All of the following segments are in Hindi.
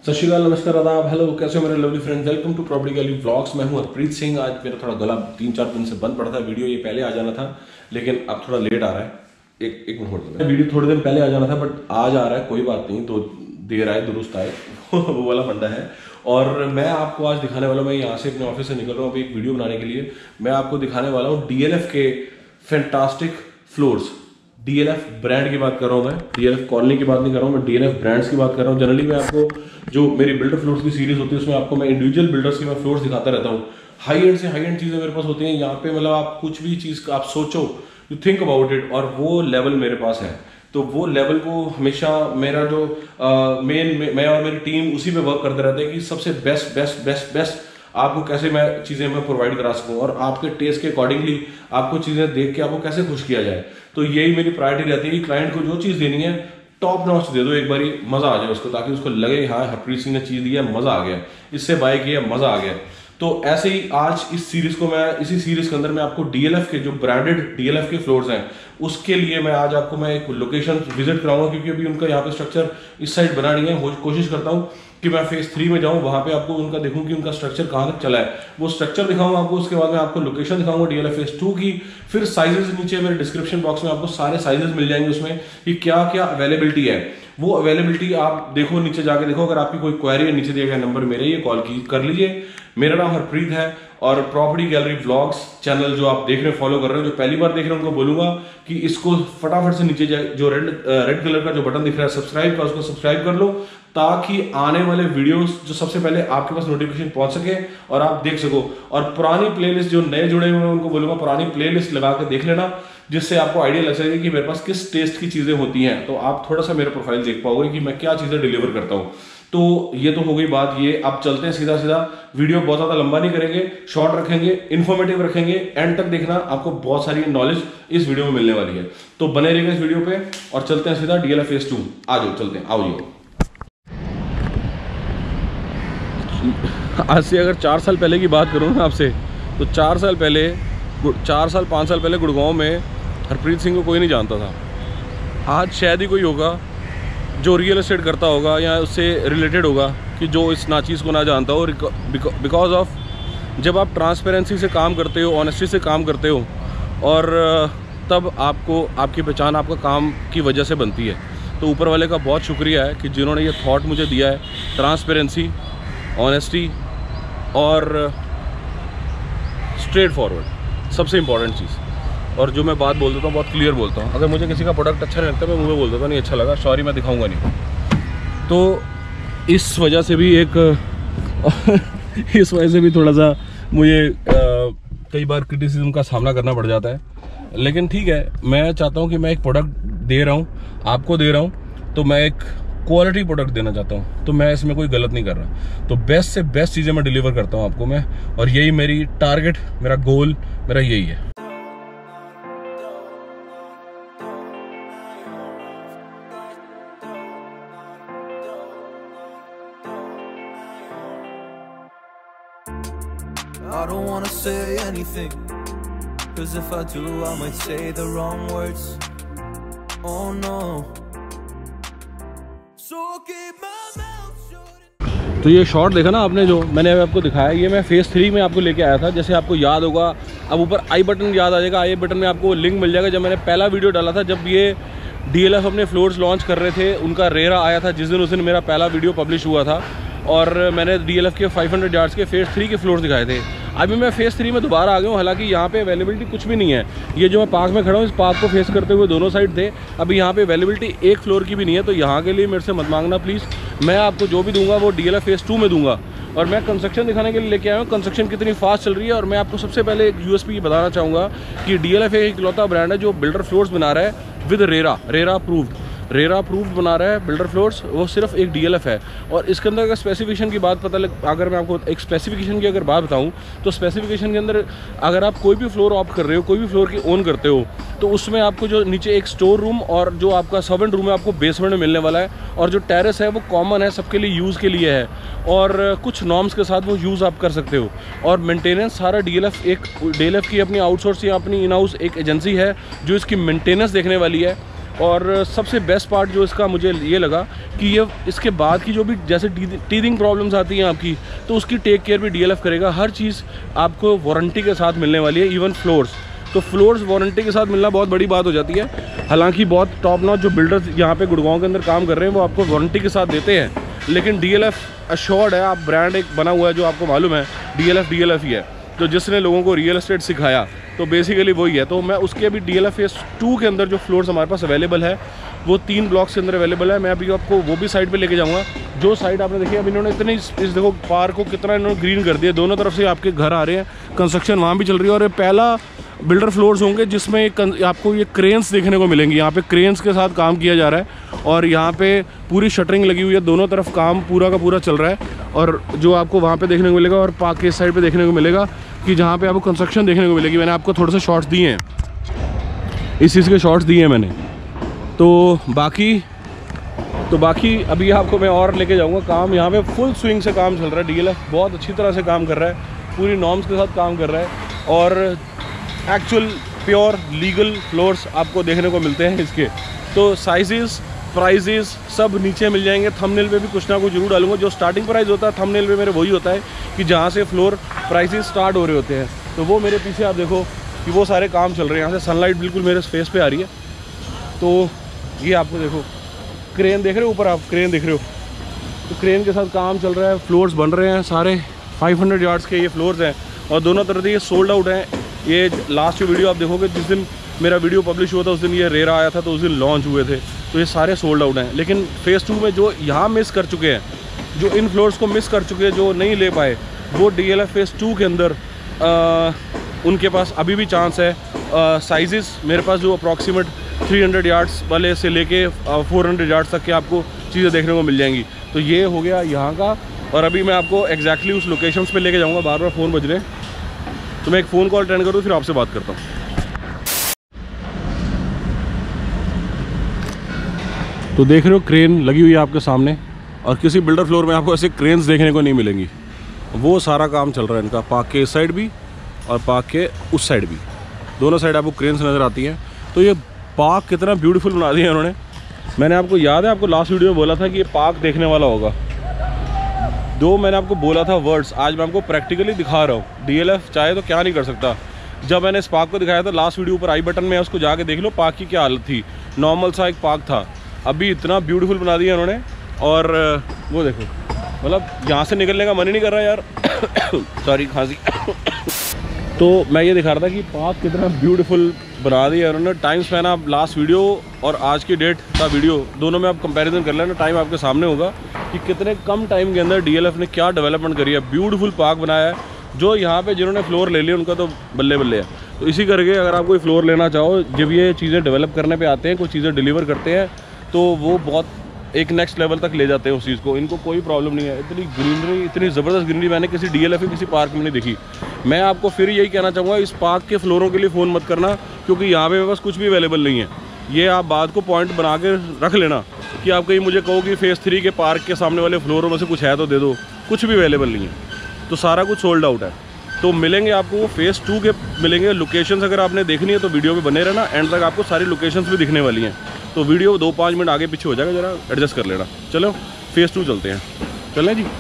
सत श्रीकाल, नमस्कार, आदाब, हेलो, कैसे हो मेरे lovely friends. Welcome to property gallery vlogs. मैं हूं हरप्रीत सिंह। आज मेरा थोड़ा गला 3-4 दिन से बंद पड़ा था। वीडियो ये पहले आ जाना था लेकिन अब थोड़ा लेट आ रहा है। एक मिनट होल्ड करो। वीडियो थोड़े दिन पहले आ जाना था बट आज आ रहा है, कोई बात नहीं, तो देर आए दुरुस्त आए वो वाला फंडा है। और मैं आपको आज दिखाने वाला हूँ, मैं यहाँ से अपने ऑफिस से निकल रहा हूँ अभी एक वीडियो बनाने के लिए। मैं आपको दिखाने वाला हूँ डीएलएफ के फैंटास्टिक फ्लोर्स। डीएलएफ ब्रांड की बात कर रहा हूँ मैं, डीएलएफ कॉलोनी की बात नहीं कर रहा हूँ, मैं डीएलएफ ब्रांड्स की बात कर रहा हूँ। जनरली मैं आपको जो मेरी बिल्डर फ्लोर्स की सीरीज होती है उसमें आपको मैं इंडिविजुअल बिल्डर्स की मैं फ्लोर्स दिखाता रहता हूँ। हाई एंड से हाई एंड चीज़ें मेरे पास होती हैं यहाँ पे, मतलब आप कुछ भी चीज़ आप सोचो, यू थिंक अबाउट इट, और वो लेवल मेरे पास है। तो वो लेवल को हमेशा मेरा जो मैं और मेरी टीम उसी पे वर्क करते रहते हैं कि सबसे बेस्ट बेस्ट बेस्ट बेस्ट आपको कैसे मैं चीज़ें मैं प्रोवाइड करा सकूं और आपके टेस्ट के अकॉर्डिंगली आपको चीज़ें देख के आपको कैसे खुश किया जाए। तो यही मेरी प्रायोरिटी रहती है कि क्लाइंट को जो चीज़ देनी है टॉप नॉच दे दो, एक बारी मज़ा आ जाए उसको, ताकि उसको लगे हाँ हरप्रीत सिंह ने चीज़ दी है, मज़ा आ गया, इससे बाय किया, मज़ा आ गया। तो ऐसे ही आज इस सीरीज को मैं इसी सीरीज के अंदर मैं आपको डीएलएफ के जो ब्रांडेड डीएलएफ के फ्लोर्स हैं उसके लिए मैं आज आपको मैं एक लोकेशन विजिट कराऊंगा, क्योंकि अभी उनका यहाँ पे स्ट्रक्चर इस साइड बना नहीं है। कोशिश करता हूँ कि मैं फेज 3 में जाऊं, वहां पे आपको उनका देखूं कि उनका स्ट्रक्चर कहां तक चला है, वो स्ट्रक्चर दिखाऊंगा आपको। उसके बाद मैं आपको लोकेशन दिखाऊंगा डीएलएफ फेज 2 की। फिर साइजेस नीचे मेरे डिस्क्रिप्शन बॉक्स में आपको सारे साइजेस मिल जाएंगे उसमें कि क्या क्या अवेलेबिलिटी है। वो अवेलेबिलिटी आप देखो, नीचे जाके देखो। अगर आपकी कोई क्वेरी है, नीचे दिया गया नंबर मेरा ही है, कॉल कर लीजिए। मेरा नाम हरप्रीत है और प्रॉपर्टी गैलरी व्लॉग्स चैनल जो आप देख रहे हैं, फॉलो कर रहे हो, जो पहली बार देख रहे हैं उनको बोलूंगा कि इसको फटाफट से नीचे जो रेड कलर का जो बटन दिख रहा है सब्सक्राइब का, उसको सब्सक्राइब कर लो, ताकि आने वाले वीडियोस जो सबसे पहले आपके पास नोटिफिकेशन पहुंच सके और आप देख सको। और पुरानी प्लेलिस्ट जो नए जुड़े हुए हैं उनको बोलूंगा पुरानी प्लेलिस्ट लगा के देख लेना, जिससे आपको आइडिया लग सके कि मेरे पास किस टेस्ट की चीजें होती हैं। तो आप थोड़ा सा मेरा प्रोफाइल देख पाओगे कि मैं क्या चीजें डिलीवर करता हूँ। तो ये तो हो गई बात ये। अब चलते हैं सीधा सीधा, वीडियो बहुत ज्यादा लंबा नहीं करेंगे, शॉर्ट रखेंगे, इन्फॉर्मेटिव रखेंगे, एंड तक देखना, आपको बहुत सारी नॉलेज इस वीडियो में मिलने वाली है। तो बने रहिएगा इस वीडियो पे और चलते हैं सीधा डीएलएफ फेज 2। आ जाओ, चलते हैं, आओ जी। आज से अगर 4 साल पहले की बात करूँ ना आपसे, तो 4 साल 5 साल पहले गुड़गांव में हरप्रीत सिंह को कोई नहीं जानता था। आज शायद ही कोई होगा जो रियल एस्टेट करता होगा या उससे रिलेटेड होगा कि जो इस नाचीज़ को ना जानता हो। बिकॉज ऑफ जब आप ट्रांसपेरेंसी से काम करते हो, ऑनेस्टी से काम करते हो, और तब आपको आपकी पहचान आपका काम की वजह से बनती है। तो ऊपर वाले का बहुत शुक्रिया है कि जिन्होंने ये थॉट मुझे दिया है, ट्रांसपेरेंसी, ऑनेस्टी और स्ट्रेट फॉरवर्ड, सबसे इम्पॉर्टेंट चीज़। और जो मैं बात बोल देता हूँ बहुत क्लियर बोलता हूँ। अगर मुझे किसी का प्रोडक्ट अच्छा नहीं लगता मैं मुँह में बोल देता हूँ नहीं अच्छा लगा, सॉरी, मैं दिखाऊंगा नहीं। तो इस वजह से भी इस वजह से भी थोड़ा सा मुझे कई बार क्रिटिसिज्म का सामना करना पड़ जाता है। लेकिन ठीक है, मैं चाहता हूँ कि मैं एक प्रोडक्ट दे रहा हूँ, आपको दे रहा हूँ, तो मैं एक क्वालिटी प्रोडक्ट देना चाहता हूँ, तो मैं इसमें कोई गलत नहीं कर रहा। तो बेस्ट से बेस्ट चीज़ें मैं डिलीवर करता हूँ आपको मैं, और यही मेरी टारगेट, मेरा गोल, मेरा यही है। I don't wanna say anything, 'cause if I do I might say the wrong words. Oh no. So keep my mouth shut. तो ये शॉट देखा ना आपने, जो मैंने अभी आपको दिखाया, ये मैं फेज 3 में आपको लेके आया था। जैसे आपको याद होगा, अब ऊपर आई बटन याद आ जाएगा, आई बटन में आपको लिंक मिल जाएगा। जब मैंने पहला वीडियो डाला था, जब ये डीएलएफ अपने फ्लोर्स लॉन्च कर रहे थे, उनका रेरा आया था जिस दिन मेरा पहला वीडियो पब्लिश हुआ था, और मैंने डीएलएफ के 500 यार्ड्स के फेज 3 के फ्लोर्स दिखाए थे। अभी मैं फेज 3 में दोबारा आ गया हूँ। हालांकि यहाँ पे अवेलेबिलिटी कुछ भी नहीं है। ये जो मैं पार्क में खड़ा हूँ, इस पार्क को फेस करते हुए दोनों साइड थे। अभी यहाँ पे अवेलेबिलिटी एक फ्लोर की भी नहीं है, तो यहाँ के लिए मेरे से मत मांगना प्लीज़। मैं आपको जो भी दूंगा वो डीएलएफ फेज 2 में दूंगा। और मैं कंस्ट्रक्शन दिखाने के लिए लेके आया हूँ, कंस्ट्रक्शन कितनी फास्ट चल रही है। और मैं आपको सबसे पहले एक यूएसपी बताना चाहूँगा कि डीएलएफ एक इकलौता ब्रांड है जो बिल्डर फ्लोर्स बना रहा है विद रेरा अप्रूव्ड बना रहा है बिल्डर फ्लोर्स। वो सिर्फ एक डीएलएफ है। और इसके अंदर अगर स्पेसिफिकेशन की बात अगर मैं आपको एक स्पेसिफिकेशन की अगर बात बताऊं, तो स्पेसिफिकेशन के अंदर अगर आप कोई भी फ्लोर ऑप्ट कर रहे हो, कोई भी फ्लोर की ओन करते हो, तो उसमें आपको जो नीचे एक स्टोर रूम और जो आपका सर्वेंट रूम है आपको बेसमेंट में मिलने वाला है। और जो टेरेस है वो कॉमन है, सबके लिए यूज़ के लिए है, और कुछ नॉर्म्स के साथ वो यूज़ आप कर सकते हो। और मेंटेनेंस सारा डीएलएफ की अपनी आउटसोर्स या अपनी इन हाउस एक एजेंसी है जो इसकी मेंटेनेंस देखने वाली है। और सबसे बेस्ट पार्ट जो इसका मुझे ये लगा कि ये इसके बाद की जो भी जैसे टीथिंग प्रॉब्लम्स आती हैं आपकी, तो उसकी टेक केयर भी DLF करेगा। हर चीज़ आपको वारंटी के साथ मिलने वाली है, इवन फ्लोर्स। तो फ्लोर्स वारंटी के साथ मिलना बहुत बड़ी बात हो जाती है। हालांकि बहुत टॉप नॉच जो बिल्डर्स यहाँ पे गुड़गांव के अंदर काम कर रहे हैं वो आपको वारंटी के साथ देते हैं, लेकिन DLF अश्योर्ड है। आप ब्रांड एक बना हुआ है जो आपको मालूम है, DLF ही है। तो जिसने लोगों को रियल एस्टेट सिखाया तो बेसिकली वही है। तो मैं उसके अभी DLF फेज़ 2 के अंदर जो फ्लोर्स हमारे पास अवेलेबल है वो 3 ब्लॉक्स के अंदर अवेलेबल है। मैं अभी आपको वो भी साइड पे लेके जाऊंगा। जो साइड आपने देखी, अभी इन्होंने इतनी इस देखो पार्क को कितना इन्होंने ग्रीन कर दिया, दोनों तरफ से आपके घर आ रहे हैं, कंस्ट्रक्शन वहाँ भी चल रही है। और ये पहला बिल्डर फ्लोर्स होंगे जिसमें आपको ये क्रेन्स देखने को मिलेंगी। यहाँ पे क्रेन्स के साथ काम किया जा रहा है और यहाँ पे पूरी शटरिंग लगी हुई है, दोनों तरफ काम पूरा का पूरा चल रहा है। और जो आपको वहाँ पे देखने को मिलेगा और पार्क के साइड पे देखने को मिलेगा कि जहाँ पे आपको कंस्ट्रक्शन देखने को मिलेगी। मैंने आपको थोड़े से शॉट्स दिए हैं, इस चीज़ के शॉट्स दिए हैं मैंने। तो बाकी अभी आपको मैं और लेके जाऊँगा। काम यहाँ पे फुल स्विंग से काम चल रहा है। DLF बहुत अच्छी तरह से काम कर रहा है, पूरी नॉर्म्स के साथ काम कर रहा है और एक्चुअल प्योर लीगल फ्लोर्स आपको देखने को मिलते हैं इसके। तो साइजेस, प्राइजेस सब नीचे मिल जाएंगे। थंबनेल पे भी कुछ ना कुछ जरूर डालूंगा। जो स्टार्टिंग प्राइस होता है थंबनेल पे मेरे वही होता है कि जहाँ से फ्लोर प्राइसेस स्टार्ट हो रहे होते हैं। तो वो मेरे पीछे आप देखो कि वो सारे काम चल रहे हैं। यहाँ से सनलाइट बिल्कुल मेरे फेस पे आ रही है। तो ये आपको देखो क्रेन देख रहे हो, ऊपर आप क्रेन देख रहे हो, तो क्रेन के साथ काम चल रहा है। फ्लोर्स बन रहे हैं सारे 500 यार्ड्स के ये फ्लोर्स हैं और दोनों तरफ ये सोल्ड आउट हैं। ये लास्ट जो वीडियो आप देखोगे, जिस दिन मेरा वीडियो पब्लिश हुआ था उस दिन ये रेरा आया था, तो उस दिन लॉन्च हुए थे। तो ये सारे सोल्ड आउट हैं। लेकिन फेज़ 2 में जो यहाँ मिस कर चुके हैं, जो इन फ्लोर्स को मिस कर चुके हैं, जो नहीं ले पाए, वो DLF फेज़ 2 के अंदर उनके पास अभी भी चांस है। साइजेस मेरे पास जो अप्रॉक्सीमेट 300 यार्ड्स वाले से लेके 400 यार्ड्स तक के आपको चीज़ें देखने को मिल जाएंगी। तो ये हो गया यहाँ का। और अभी मैं आपको एग्जैक्टली उस लोकेशंस पे लेके जाऊँगा। बार बार फ़ोन बज रहे हैं, तो मैं एक फ़ोन कॉल अटेंड करूँ फिर आपसे बात करता हूँ। तो देख रहे हो क्रेन लगी हुई है आपके सामने, और किसी बिल्डर फ्लोर में आपको ऐसे क्रेन्स देखने को नहीं मिलेंगी। वो सारा काम चल रहा है इनका, पार्क के इस साइड भी और पार्क के उस साइड भी, दोनों साइड आपको क्रेन्स नज़र आती हैं। तो ये पार्क कितना ब्यूटीफुल बना दिया उन्होंने। मैंने आपको याद है, आपको लास्ट वीडियो में बोला था कि ये पार्क देखने वाला होगा। मैंने आपको बोला था वर्ड्स, आज मैं आपको प्रैक्टिकली दिखा रहा हूँ। DLF चाहे तो क्या नहीं कर सकता। जब मैंने इस पार्क को दिखाया था लास्ट वीडियो, ऊपर आई बटन में उसको जाके देख लो, पार्क की क्या हालत थी। नॉर्मल सा एक पार्क था, अभी इतना ब्यूटीफुल बना दिया उन्होंने। और वो देखो, मतलब यहाँ से निकलने का मन ही नहीं कर रहा यार। सॉरी, खांसी। तो मैं ये दिखा रहा था कि पार्क कितना ब्यूटीफुल बना दिया उन्होंने। टाइम स्पैन आप लास्ट वीडियो और आज की डेट का वीडियो दोनों में आप कंपैरिजन कर लेना, टाइम आपके सामने होगा कि कितने कम टाइम के अंदर DLF ने क्या डेवलपमेंट करी है। ब्यूटीफुल पार्क बनाया है। जो यहाँ पे जिन्होंने फ्लोर ले लिया उनका तो बल्ले बल्ले है। तो इसी करके अगर आप कोई फ्लोर लेना चाहो, जब ये चीज़ें डेवलप करने पे आते हैं, कुछ चीज़ें डिलीवर करते हैं, तो वो बहुत एक नेक्स्ट लेवल तक ले जाते हैं उस चीज़ को। इनको कोई प्रॉब्लम नहीं है। इतनी ग्रीनरी, इतनी ज़बरदस्त ग्रीनरी मैंने किसी DLF किसी पार्क में नहीं देखी। मैं आपको फिर यही कहना चाहूँगा, इस पार्क के फ्लोरों के लिए फ़ोन मत करना, क्योंकि यहाँ पे मेरे पास कुछ भी अवेलेबल नहीं है। ये आप बात को पॉइंट बना के रख लेना कि आप कहीं मुझे कहो कि फेज़ 3 के पार्क के सामने वाले फ्लोरों में से कुछ है तो दे दो। कुछ भी अवेलेबल नहीं है, तो सारा कुछ सोल्ड आउट है। तो मिलेंगे आपको वो फेज़ 2 के मिलेंगे। लोकेशंस अगर आपने देखनी है तो वीडियो पे बने रहना, एंड तक आपको सारी लोकेशंस भी दिखने वाली हैं। तो वीडियो 2-5 मिनट आगे पीछे हो जाएगा, ज़रा एडजस्ट कर लेना। चलो फेज़ 2 चलते हैं, चलें जी।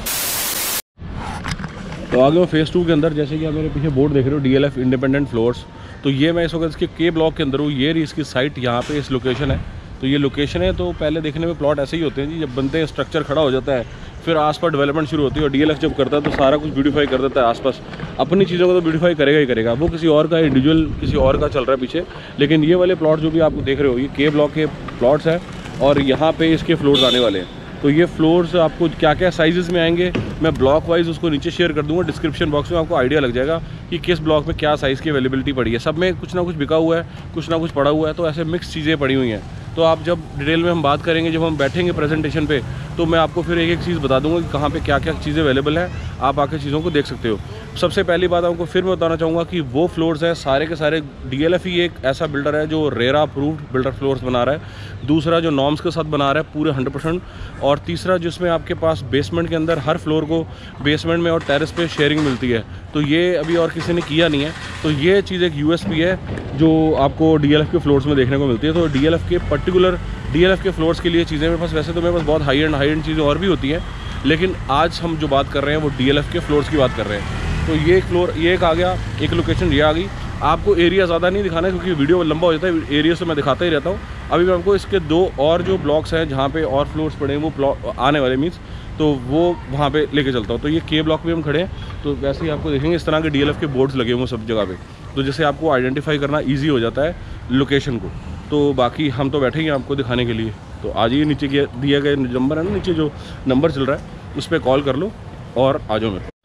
तो आगे मैं फेज़ 2 के अंदर, जैसे कि आप मेरे पीछे बोर्ड देख रहे हो, DLF इंडिपेंडेंट फ्लोर्स। तो ये मैं इस वक्त इसके के ब्लॉक के अंदर हूँ। ये रही इसकी साइट, यहाँ पे इस लोकेशन है। तो ये लोकेशन है। तो पहले देखने में प्लॉट ऐसे ही होते हैं जी, जब बनते हैं स्ट्रक्चर खड़ा हो जाता है, फिर आसपास डेवलपमेंट शुरू होती है। और DLF जब करता है तो सारा कुछ ब्यूटीफाई कर देता है आसपास। अपनी चीज़ों को तो ब्यूटीफाई करेगा ही करेगा, वो किसी और का इंडिविजुअल किसी और का चल रहा है पीछे। लेकिन ये वाले प्लॉट जो भी आप देख रहे हो, ये के ब्लॉक के प्लॉट्स हैं और यहाँ पे इसके फ्लोर्स आने वाले हैं। तो ये फ्लोर्स आपको क्या क्या साइजेस में आएंगे, मैं ब्लॉक वाइज उसको नीचे शेयर कर दूंगा डिस्क्रिप्शन बॉक्स में। आपको आइडिया लग जाएगा कि किस ब्लॉक में क्या साइज़ की अवेलेबिलिटी पड़ी है। सब में कुछ ना कुछ बिका हुआ है, कुछ ना कुछ पड़ा हुआ है, तो ऐसे मिक्स चीज़ें पड़ी हुई हैं। तो आप जब डिटेल में हम बात करेंगे, जब हम बैठेंगे प्रेजेंटेशन पे, तो मैं आपको फिर एक एक चीज़ बता दूंगा कि कहाँ पे क्या क्या चीज़ें अवेलेबल है। आप आकर चीज़ों को देख सकते हो। सबसे पहली बात आपको फिर मैं बताना चाहूँगा कि वो फ्लोर्स हैं सारे के सारे DLF ही एक ऐसा बिल्डर है जो रेरा अप्रूव्ड बिल्डर फ्लोर्स बना रहा है। दूसरा जो नॉर्म्स के साथ बना रहा है पूरे 100%। और तीसरा जिसमें आपके पास बेसमेंट के अंदर हर फ्लोर को बेसमेंट में और टेरेस पे शेयरिंग मिलती है। तो ये अभी और किसी ने किया नहीं है। तो ये चीज़ एक USP है जो आपको DLF के फ्लोर्स में देखने को मिलती है। तो DLF के पर्टिकुलर DLF के फ्लोर्स के लिए चीज़ें मेरे पास, वैसे तो मेरे पास बहुत हाई एंड चीज़ें और भी होती हैं, लेकिन आज हम जो बात कर रहे हैं वो DLF के फ्लोर्स की बात कर रहे हैं। तो ये फ्लोर ये एक आ गया, एक लोकेशन ये आ गई। आपको एरिया ज़्यादा नहीं दिखाना है क्योंकि वीडियो लंबा हो जाता है, एरिया से मैं दिखाता ही रहता हूँ। अभी मैं आपको इसके 2 और जो ब्लॉक्स हैं जहाँ पे और फ्लोर्स पड़े हैं वो ब्लॉक आने वाले मीन्स, तो वो वहाँ पे लेके चलता हूँ। तो ये K ब्लॉक पे हम खड़े हैं। तो वैसे ही आपको देखेंगे इस तरह के DLF के बोर्ड्स लगे हुए हैं सब जगह पे, तो जैसे आपको आइडेंटिफाई करना ईजी हो जाता है लोकेशन को। तो बाकी हम तो बैठे ही हैं आपको दिखाने के लिए। तो आज ये नीचे दिया गया नंबर है ना, नीचे जो नंबर चल रहा है उस पर कॉल कर लो और आ जाओ मेरे।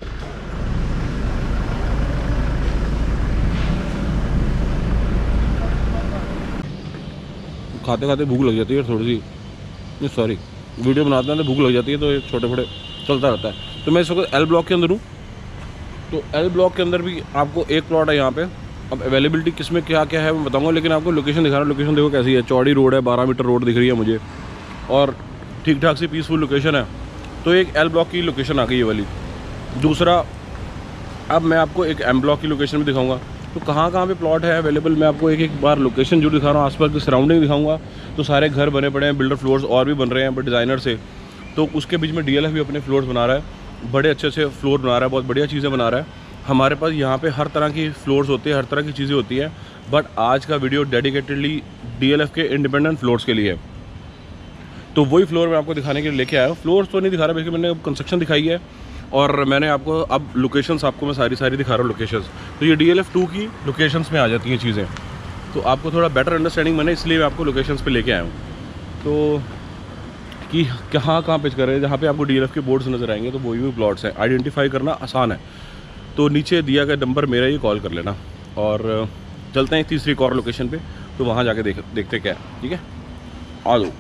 खाते खाते भूख लग जाती है थोड़ी सी, नहीं सॉरी वीडियो बनाते हैं तो भूख लग जाती है, तो ये छोटे छोटे चलता रहता है। तो मैं इस वक्त L ब्लॉक के अंदर हूँ। तो L ब्लॉक के अंदर भी आपको एक प्लॉट है यहाँ पे। अब अवेलेबिलिटी किस में क्या क्या है मैं बताऊँगा, लेकिन आपको लोकेशन दिखा रहा हूँ। लोकेशन देखो कैसी है, चौड़ी रोड है, 12 मीटर रोड दिख रही है मुझे और ठीक ठाक सी पीसफुल लोकेशन है। तो एक L ब्लॉक की लोकेशन आ गई ये वाली। दूसरा अब मैं आपको एक M ब्लॉक की लोकेशन भी दिखाऊँगा। तो कहाँ कहाँ पे प्लॉट है अवेलेबल, मैं आपको एक एक बार लोकेशन जो दिखा रहा हूँ, आसपास की सराउंडिंग दिखाऊंगा। तो सारे घर बने पड़े हैं, बिल्डर फ्लोर्स और भी बन रहे हैं बट डिज़ाइनर से। तो उसके बीच में DLF भी अपने फ्लोर्स बना रहा है, बड़े अच्छे से फ्लोर बना रहा है, बहुत बढ़िया चीज़ें बना रहा है। हमारे पास यहाँ पे हर तरह की फ्लोर्स होती है, हर तरह की चीज़ें होती हैं, बट आज का वीडियो डेडिकेटेडली DLF के इंडिपेंडेंट फ्लोर्स के लिए है। तो वही फ्लोर मैं आपको दिखाने के लिए लेके आया हूँ। फ्लोर्स तो नहीं दिखा रहा, बल्कि मैंने कंस्ट्रक्शन दिखाई है और मैंने आपको अब लोकेशंस आपको मैं सारी दिखा रहा हूँ लोकेशंस। तो ये DLF 2 की लोकेशंस में आ जाती हैं चीज़ें। तो आपको थोड़ा बेटर अंडरस्टैंडिंग मैंने इसलिए मैं आपको लोकेशंस पे लेके आया हूँ। तो कि कहाँ पिच कर रहे हैं, जहाँ पे आपको DLF के बोर्ड्स नज़र आएंगे तो वही प्लॉट्स हैं, आइडेंटिफाई करना आसान है। तो नीचे दिया गया नंबर मेरा ही कॉल कर लेना और चलते हैं तीसरी एक और लोकेशन पर। तो वहाँ जाके देखते क्या है, ठीक है, आ जाओ।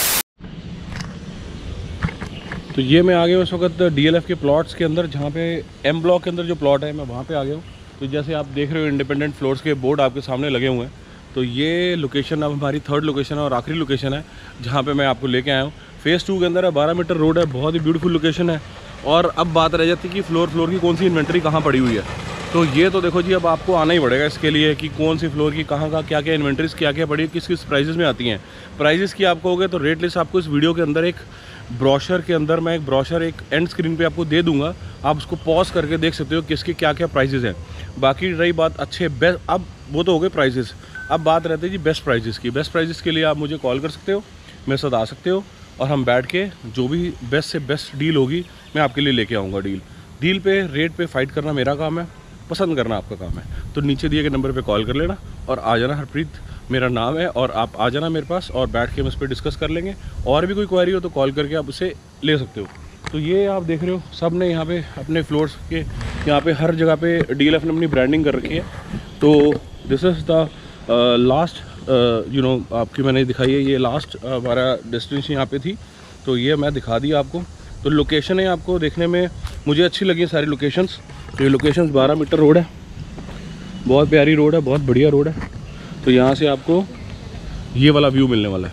तो ये मैं आ गया हूँ इस वक्त DLF के प्लॉट्स के अंदर, जहाँ पे M ब्लॉक के अंदर जो प्लॉट है मैं वहाँ पे आ गया हूँ। तो जैसे आप देख रहे हो इंडिपेंडेंट फ्लोर्स के बोर्ड आपके सामने लगे हुए हैं। तो ये लोकेशन अब हमारी 3rd लोकेशन है और आखिरी लोकेशन है जहाँ पे मैं आपको लेके आया हूँ। फेज़ 2 के अंदर है, 12 मीटर रोड है, बहुत ही ब्यूटीफुल लोकेशन है। और अब बात रह जाती है कि फ्लोर की कौन सी इन्वेंट्री कहाँ पड़ी हुई है। तो ये तो देखो जी, अब आपको आना ही पड़ेगा इसके लिए कि कौन सी फ्लोर की कहाँ का क्या क्या इन्वेंट्रीज क्या क्या पड़ी, किस प्राइजेस में आती हैं। प्राइजेस की आपको हो गए तो रेट लिस्ट आपको इस वीडियो के अंदर एक ब्रोशर के अंदर मैं एक ब्रोशर एक एंड स्क्रीन पे आपको दे दूंगा, आप उसको पॉज करके देख सकते हो किसके क्या क्या प्राइजेस हैं। बाकी रही बात अच्छे बेस्ट, अब वो तो हो गए प्राइजेस, अब बात रहती है जी बेस्ट प्राइजेस की। बेस्ट प्राइजेस के लिए आप मुझे कॉल कर सकते हो, मेरे साथ आ सकते हो और हम बैठ के जो भी बेस्ट से बेस्ट डील होगी मैं आपके लिए लेके आऊँगा। डील पे रेट पे फाइट करना मेरा काम है, पसंद करना आपका काम है। तो नीचे दिए गए नंबर पे कॉल कर लेना और आ जाना। हरप्रीत मेरा नाम है और आप आ जाना मेरे पास और बैठ के हम इस पर डिस्कस कर लेंगे। और भी कोई क्वेरी हो तो कॉल करके आप उसे ले सकते हो। तो ये आप देख रहे हो सब ने यहाँ पे अपने फ्लोर्स के यहाँ पे हर जगह पे DLF ने अपनी ब्रांडिंग कर रखी है। तो दिस इज़ द लास्ट आपकी मैंने दिखाई है, ये लास्ट हमारा डेस्टिनेशन यहाँ पे थी। तो ये मैं दिखा दिया आपको। तो लोकेशन है आपको देखने में मुझे अच्छी लगी सारी लोकेशंस। तो ये लोकेशंस 12 मीटर रोड है, बहुत प्यारी रोड है, बहुत बढ़िया रोड है। तो यहाँ से आपको ये वाला व्यू मिलने वाला है।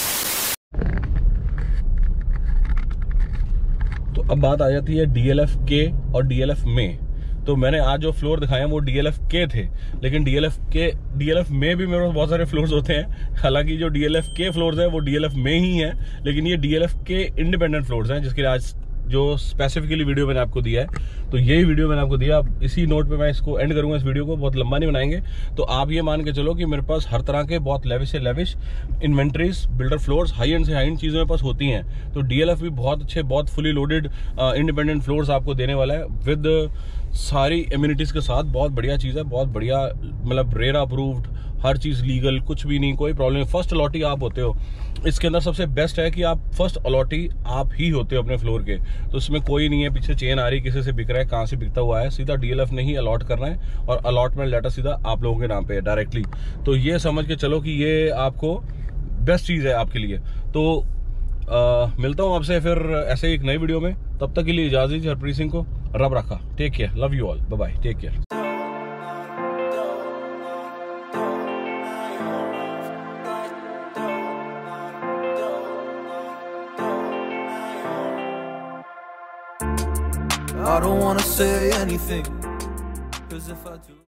तो अब बात आ जाती है DLF के और DLF में। तो मैंने आज जो फ्लोर दिखाए हैं वो DLF के थे, लेकिन DLF में भी मेरे पास बहुत सारे फ्लोर्स होते हैं। हालांकि जो DLF के फ्लोर्स हैं वो DLF में ही हैं, लेकिन ये DLF के इंडिपेंडेंट फ्लोर्स हैं जिसके लिए आज जो स्पेसिफिकली वीडियो मैंने आपको दिया है। तो यही वीडियो मैंने आपको दिया। इसी नोट पे मैं इसको एंड करूंगा, इस वीडियो को बहुत लंबा नहीं बनाएंगे। तो आप ये मान के चलो कि मेरे पास हर तरह के बहुत लेविश से lavish inventories builder floors high end से हाई एंड चीज़ें मेरे पास होती हैं। तो DLF भी बहुत अच्छे बहुत फुली लोडेड इंडिपेंडेंट फ्लोर्स आपको देने वाला है विद सारी एम्यूनिटीज़ के साथ। बहुत बढ़िया चीज़ है, बहुत बढ़िया, मतलब रेरा अप्रूव्ड, हर चीज़ लीगल, कुछ भी नहीं, कोई प्रॉब्लम नहीं। फर्स्ट अलॉटी आप होते हो। इसके अंदर सबसे बेस्ट है कि आप फर्स्ट अलॉटी आप ही होते हो अपने फ्लोर के। तो इसमें कोई नहीं है पीछे चेन आ रही किसी से बिक रहा है, कहाँ से बिकता हुआ है, सीधा DLF ने ही अलॉट करना है और अलॉटमेंट लेटर सीधा आप लोगों के नाम पे है डायरेक्टली। तो ये समझ के चलो कि ये आपको बेस्ट चीज़ है आपके लिए। तो मिलता हूँ आपसे फिर ऐसे ही एक नई वीडियो में। तब तक के लिए इजाज़त दीजिए हरप्रीत सिंह को। रब रखा, take care, love you all, bye bye, take care. I don't wanna say anything, 'cause if I do